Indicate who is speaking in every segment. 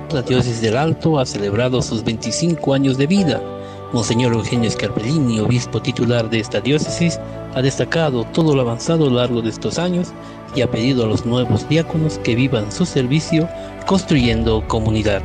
Speaker 1: la diócesis del Alto ha celebrado sus 25 años de vida. Monseñor Eugenio Scarpellini, obispo titular de esta diócesis, ha destacado todo lo avanzado a lo largo de estos años y ha pedido a los nuevos diáconos que vivan su servicio construyendo comunidad.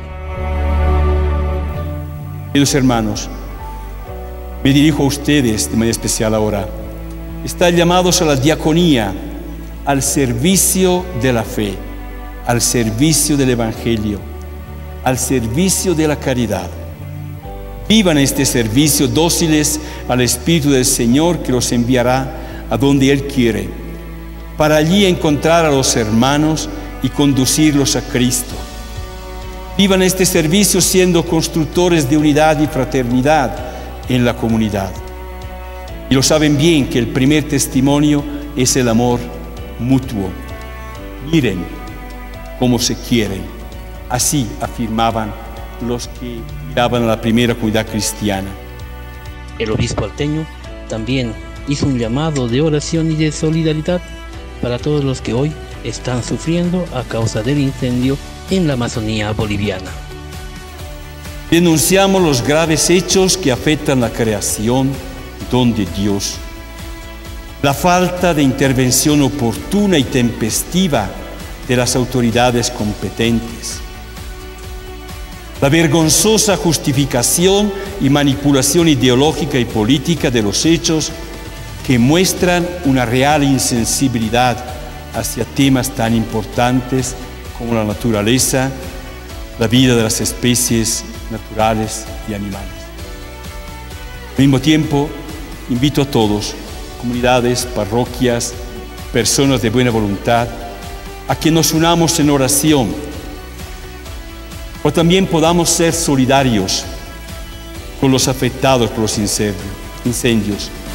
Speaker 2: Queridos hermanos, me dirijo a ustedes de manera especial ahora. Están llamados a la diaconía, al servicio de la fe, al servicio del Evangelio, al servicio de la caridad. Vivan este servicio dóciles al Espíritu del Señor que los enviará a donde Él quiere, para allí encontrar a los hermanos y conducirlos a Cristo. Vivan este servicio siendo constructores de unidad y fraternidad en la comunidad. Y lo saben bien que el primer testimonio es el amor mutuo. Miren cómo se quieren. Así afirmaban los que miraban a la primera comunidad cristiana.
Speaker 1: El obispo alteño también hizo un llamado de oración y de solidaridad para todos los que hoy están sufriendo a causa del incendio en la Amazonía boliviana.
Speaker 2: Denunciamos los graves hechos que afectan la creación, don de Dios. La falta de intervención oportuna y tempestiva de las autoridades competentes. La vergonzosa justificación y manipulación ideológica y política de los hechos que muestran una real insensibilidad hacia temas tan importantes como la naturaleza, la vida de las especies naturales y animales. Al mismo tiempo, invito a todos, comunidades, parroquias, personas de buena voluntad, a que nos unamos en oración, o también podamos ser solidarios con los afectados por los incendios.